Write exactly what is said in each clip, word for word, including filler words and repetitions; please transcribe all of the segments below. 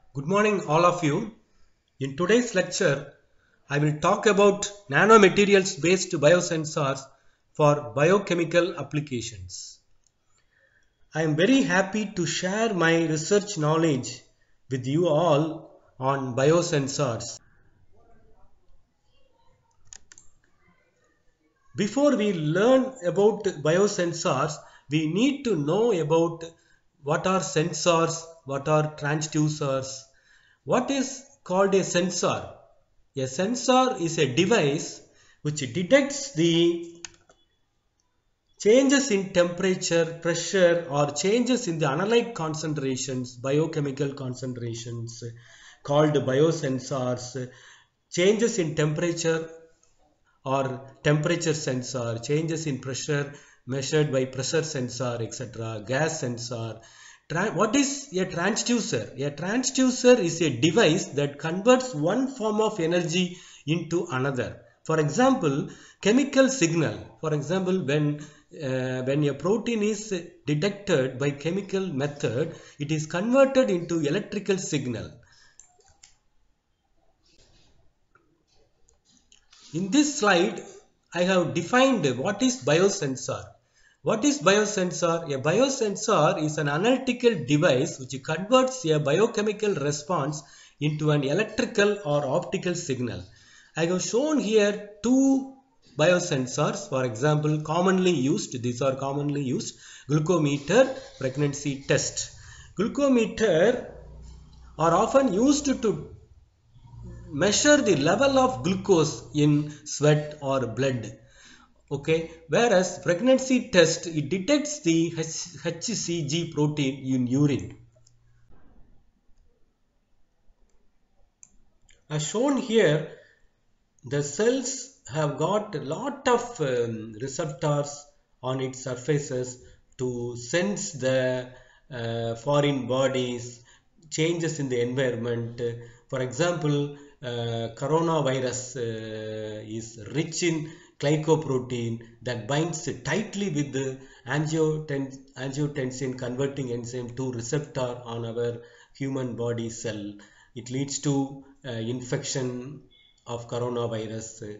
Good morning all of you. In today's lecture, I will talk about nanomaterials based biosensors for biochemical applications. I am very happy to share my research knowledge with you all on biosensors. Before we learn about biosensors, we need to know about what are sensors, what are transducers. What is called a sensor? A sensor is a device which detects the changes in temperature, pressure or changes in the analyte concentrations, biochemical concentrations called biosensors, changes in temperature or temperature sensor, changes in pressure measured by pressure sensor, et cetera, gas sensor. Tra what is a transducer? A transducer is a device that converts one form of energy into another. For example, chemical signal. For example, when uh, when a protein is detected by chemical method, it is converted into electrical signal. In this slide, I have defined what is biosensor. What is biosensor? A biosensor is an analytical device which converts a biochemical response into an electrical or optical signal. I have shown here two biosensors, for example, commonly used, these are commonly used, glucometer, pregnancy test. Glucometer are often used to measure the level of glucose in sweat or blood. Okay, whereas pregnancy test, it detects the H C G protein in urine. As shown here, the cells have got a lot of um, receptors on its surfaces to sense the uh, foreign bodies, changes in the environment. For example, uh, coronavirus uh, is rich in glycoprotein that binds tightly with the angioten angiotensin converting enzyme to receptor on our human body cell. It leads to uh, infection of coronavirus.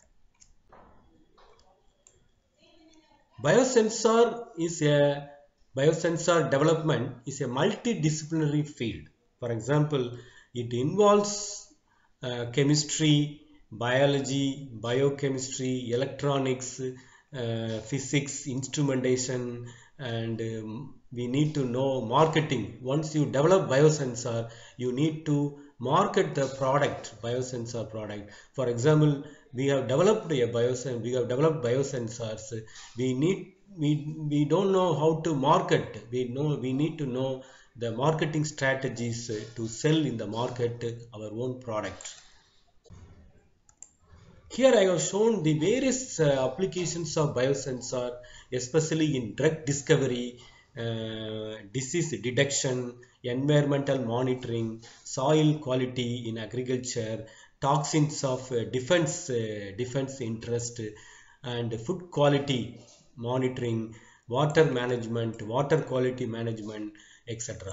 Biosensor is a biosensor development is a multidisciplinary field. For example, it involves uh, chemistry, biology, biochemistry, electronics, uh, physics, instrumentation, and um, we need to know marketing. Once you develop biosensor, you need to market the product, biosensor product. For example, we have developed a biosensor, we have developed biosensors. We need we we don't know how to market. We know we need to know the marketing strategies to sell in the market our own product. Here I have shown the various uh, applications of biosensor, especially in drug discovery, uh, disease detection, environmental monitoring, soil quality in agriculture, toxins of uh, defense, uh, defense interest, and food quality monitoring, water management, water quality management, et cetera.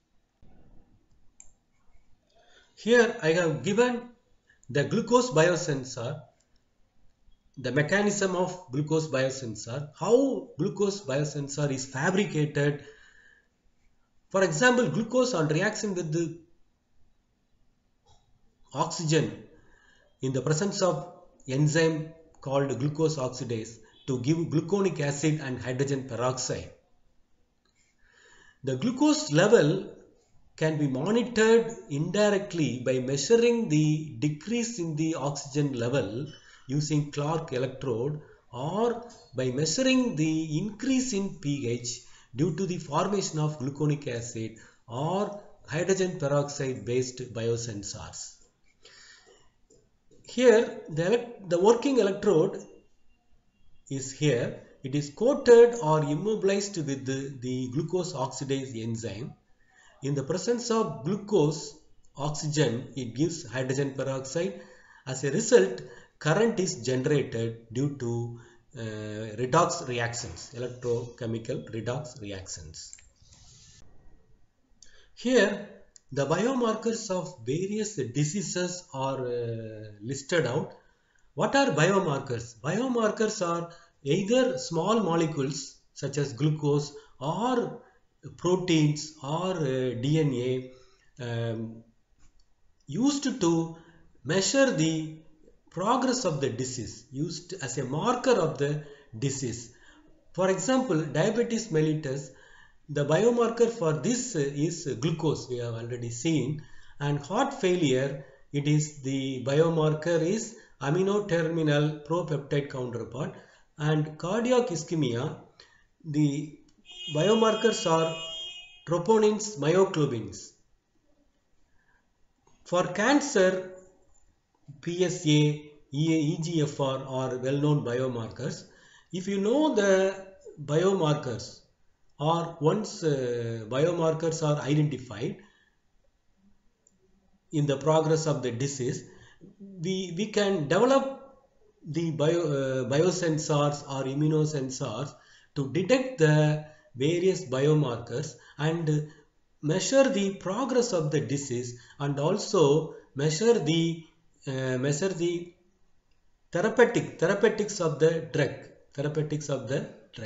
Here I have given the glucose biosensor, the mechanism of glucose biosensor, how glucose biosensor is fabricated. For example, glucose on reaction with the oxygen in the presence of enzyme called glucose oxidase to give gluconic acid and hydrogen peroxide. The glucose level can be monitored indirectly by measuring the decrease in the oxygen level using Clark electrode, or by measuring the increase in pH due to the formation of gluconic acid or hydrogen peroxide based biosensors. Here the, the working electrode is here. It is coated or immobilized with the, the glucose oxidase enzyme. In the presence of glucose oxygen, it gives hydrogen peroxide. As a result, current is generated due to uh, redox reactions, electrochemical redox reactions. Here The biomarkers of various diseases are uh, listed out. What are biomarkers? Biomarkers are either small molecules such as glucose or proteins or uh, D N A um, used to measure the progress of the disease, used as a marker of the disease. For example, diabetes mellitus, the biomarker for this is glucose, we have already seen, and heart failure, it is the biomarker is amino terminal propeptide counterpart, and cardiac ischemia, the biomarkers are troponins, myoglobins. For cancer, P S A, E G F R are well-known biomarkers. If you know the biomarkers or once uh, biomarkers are identified in the progress of the disease, we, we can develop the bio, uh, biosensors or immunosensors to detect the various biomarkers and measure the progress of the disease and also measure the uh, measure the therapeutic therapeutics of the drug therapeutics of the drug.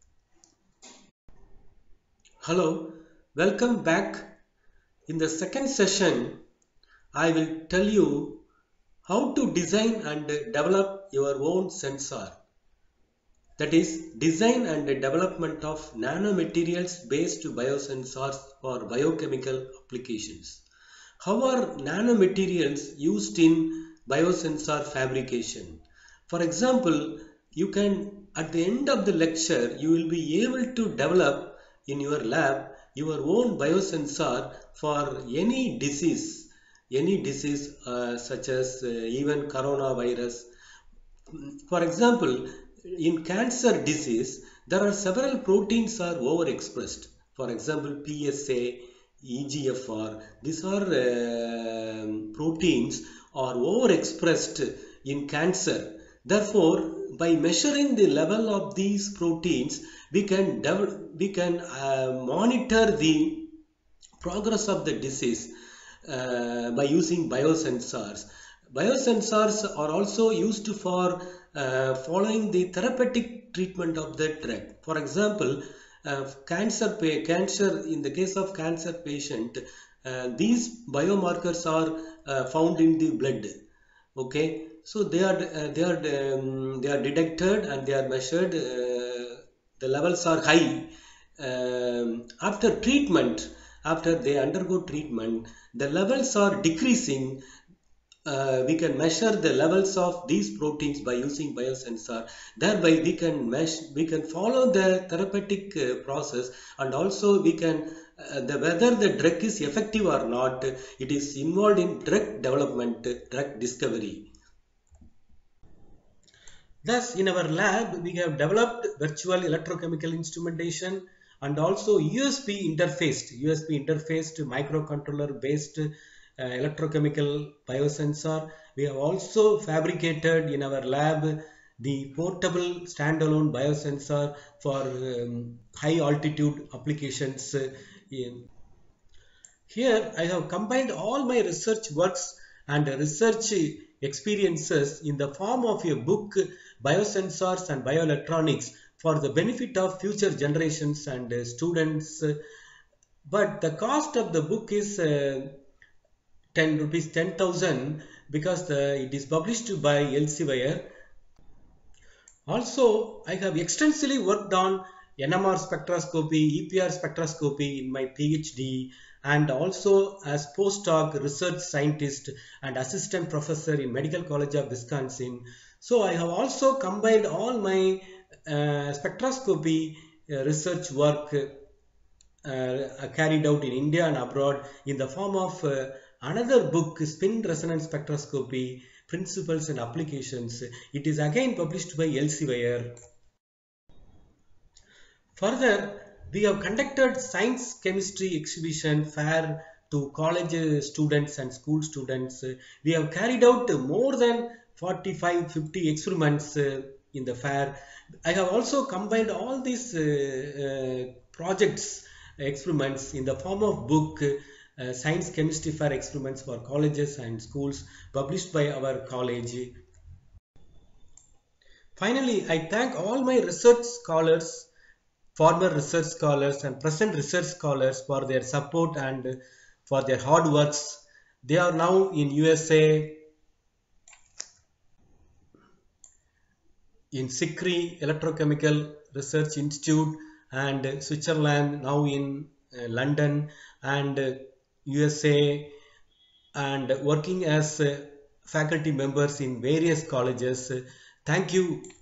Hello, welcome back. In the second session I will tell you how to design and develop your own sensor, that is design and development of nanomaterials based biosensors for biochemical applications. How are nanomaterials used in biosensor fabrication? For example, you can, at the end of the lecture, you will be able to develop in your lab your own biosensor for any disease, any disease uh, such as uh, even coronavirus. For example, in cancer disease, there are several proteins are overexpressed. For example, P S A, E G F R, these are uh, proteins are overexpressed in cancer. Therefore, by measuring the level of these proteins, we can we can uh, monitor the progress of the disease uh, by using biosensors. Biosensors are also used for uh, following the therapeutic treatment of the drug. For example, uh, cancer, cancer in the case of cancer patient, uh, these biomarkers are uh, found in the blood. Okay, so they are uh, they are um, they are detected and they are measured. Uh, the levels are high. Um, after treatment, after they undergo treatment, the levels are decreasing. Uh, we can measure the levels of these proteins by using biosensor. Thereby we can mesh we can follow the therapeutic uh, process, and also we can uh, the whether the drug is effective or not, it is involved in drug development, drug discovery. Thus, in our lab, we have developed virtual electrochemical instrumentation and also U S B interfaced, U S B interfaced microcontroller based uh, electrochemical biosensor. We have also fabricated in our lab the portable standalone biosensor for um, high altitude applications. Uh, in. Here I have combined all my research works and research experiences in the form of a book, Biosensors and Bioelectronics, for the benefit of future generations and uh, students. But the cost of the book is uh, ten rupees ten thousand because the, it is published by Elsevier. Also, I have extensively worked on N M R spectroscopy, E P R spectroscopy in my PhD, and also as postdoc research scientist and assistant professor in Medical College of Wisconsin. So I have also combined all my uh, spectroscopy uh, research work uh, carried out in India and abroad in the form of uh, another book, Spin Resonance Spectroscopy, Principles and Applications. It is again published by Elsevier. Further, we have conducted science chemistry exhibition fair to college students and school students. We have carried out more than forty-five fifty experiments uh, in the fair. I have also combined all these uh, uh, projects, experiments in the form of book. Uh, uh, science chemistry fair experiments for colleges and schools published by our college. Finally, I thank all my research scholars, former research scholars and present research scholars for their support and for their hard works. They are now in U S A, in SICRI Electrochemical Research Institute, and Switzerland, now in uh, London and uh, U S A, and working as uh, faculty members in various colleges. Thank you